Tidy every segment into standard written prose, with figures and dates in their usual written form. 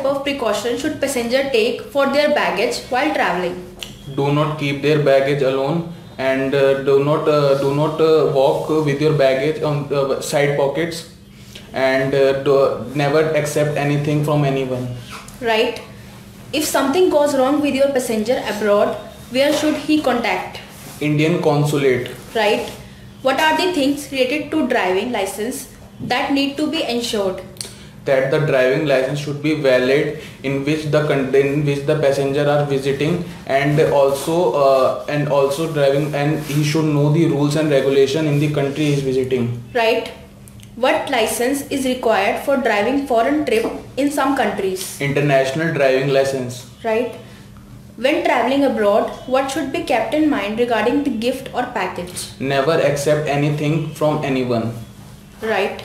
of precaution should passenger take for their baggage while traveling? Do not keep their baggage alone, and do not walk with your baggage on side pockets, and never accept anything from anyone. Right. If something goes wrong with your passenger abroad, where should he contact? Indian Consulate. Right. What are the things related to driving license that need to be ensured? That the driving license should be valid in which the passenger are visiting, and also driving, and he should know the rules and regulation in the country he is visiting. Right. What license is required for driving foreign trip in some countries? International driving license. Right. When traveling abroad, what should be kept in mind regarding the gift or package? Never accept anything from anyone. Right.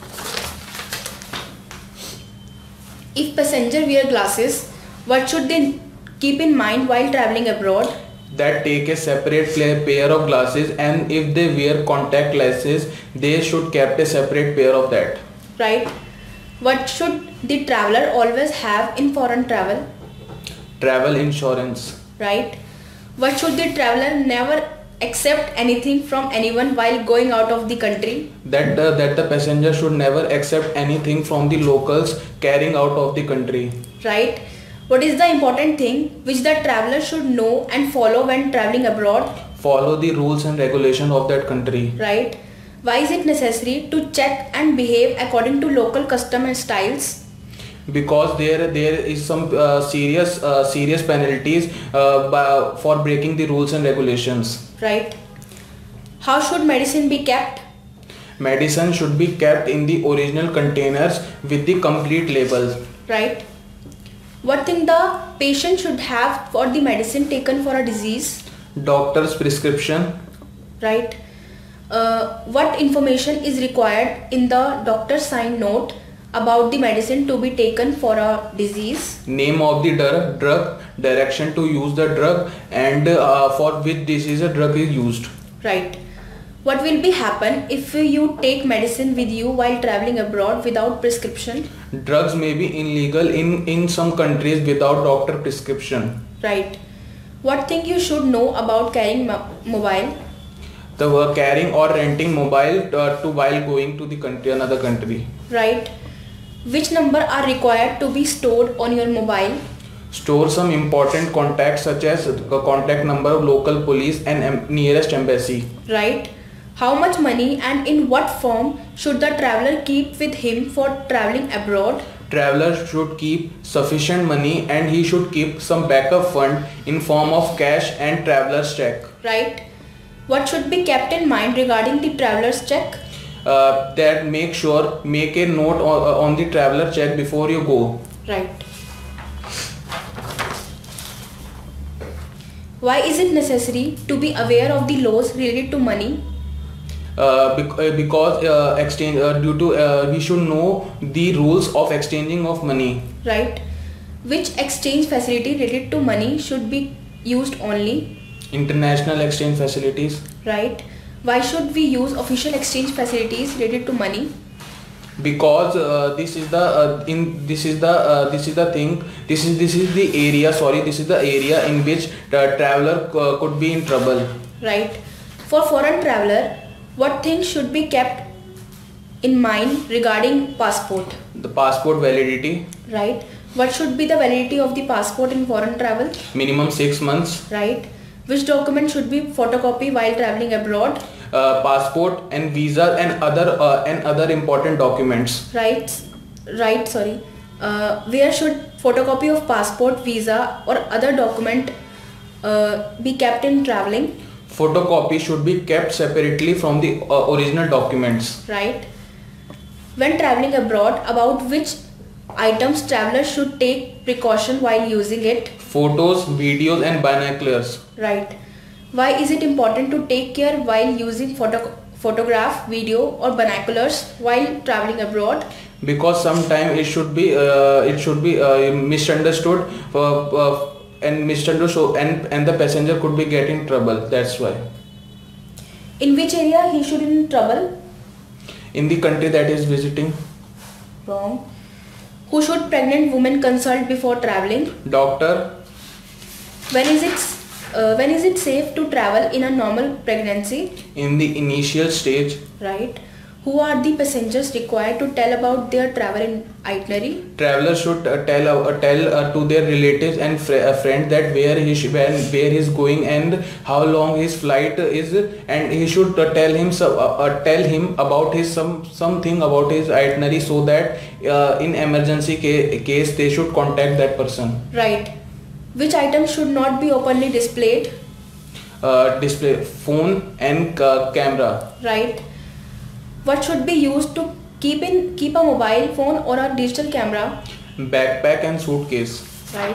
If passenger wear glasses, what should they keep in mind while traveling abroad? That take a separate pair of glasses, and if they wear contact lenses, they should keep a separate pair of that. Right. What should the traveler always have in foreign travel? Travel insurance. Right. What should the traveler never accept anything from anyone while going out of the country? That the passenger should never accept anything from the locals carrying out of the country. Right. What is the important thing which the traveler should know and follow when traveling abroad? Follow the rules and regulation of that country. Right. Why is it necessary to check and behave according to local custom and styles? Because there is some serious penalties for breaking the rules and regulations. Right. How should medicine be kept? Medicine should be kept in the original containers with the complete labels. Right. What thing the patient should have for the medicine taken for a disease? Doctor's prescription. Right. What information is required in the doctor's signed note about the medicine to be taken for a disease? Name of the drug, direction to use the drug, and for which disease a drug is used. Right. What will be happen if you take medicine with you while traveling abroad without prescription? Drugs may be illegal in some countries without doctor prescription. Right. What thing you should know about carrying mobile? The carrying or renting mobile while going to the country, another country. Right. Which number are required to be stored on your mobile? Store some important contacts such as the contact number of local police and nearest embassy. Right. How much money and in what form should the traveler keep with him for traveling abroad? Traveler should keep sufficient money, and he should keep some backup fund in form of cash and traveler's check. Right. What should be kept in mind regarding the traveler's check? That make a note on the traveler check before you go. Right. Why is it necessary to be aware of the laws related to money? Because exchange we should know the rules of exchanging of money. Right. Which exchange facility related to money should be used only? International exchange facilities. Right. Why should we use official exchange facilities related to money? Because this is the area in which the traveler could be in trouble. Right. For foreign traveler, what things should be kept in mind regarding passport? The passport validity. Right. What should be the validity of the passport in foreign travel? Minimum 6 months. Right. Which document should be photocopied while traveling abroad? Passport and visa and other important documents. Right. Sorry. Where should photocopy of passport, visa or other document be kept in traveling? Photocopy should be kept separately from the original documents. Right. When traveling abroad, about which items travelers should take precaution while using it? Photos, videos and binoculars. Right. Why is it important to take care while using photograph, video or binoculars while traveling abroad? Because sometimes it should be misunderstood and the passenger could be getting trouble. That's why. In which area he should in trouble? In the country that is visiting. Wrong. Who should pregnant women consult before traveling? Doctor. When is it safe to travel in a normal pregnancy? In the initial stage. Right. Who are the passengers required to tell about their travel itinerary? Traveler should tell to their relatives and friends that where he is going and how long his flight is, and he should tell him about his something about his itinerary, so that in emergency case they should contact that person. Right. Which items should not be openly displayed? Display phone and camera. Right. What should be used to keep a mobile phone or a digital camera? Backpack and suitcase. Right.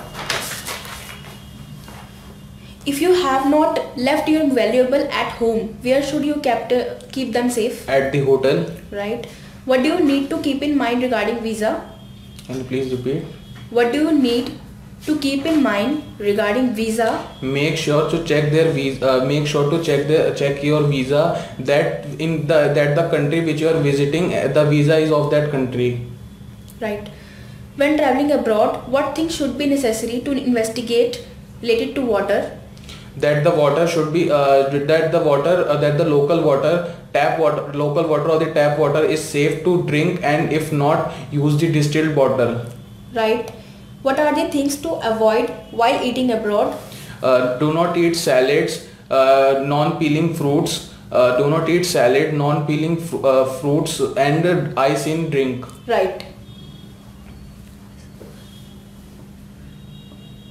If you have not left your valuable at home, where should you keep them safe? At the hotel. Right. What do you need to keep in mind regarding visa? Can you please repeat? What do you need to keep in mind regarding visa? Make sure to check their visa. Make sure to check your visa, that the country which you are visiting, the visa is of that country. Right. When traveling abroad, what things should be necessary to investigate related to water? That the water should be that the local water or the tap water is safe to drink, and if not, use the distilled water. Right. What are the things to avoid while eating abroad? Do not eat salads, non-peeling fruits. Do not eat salad, non-peeling fruits, and ice in drink. Right.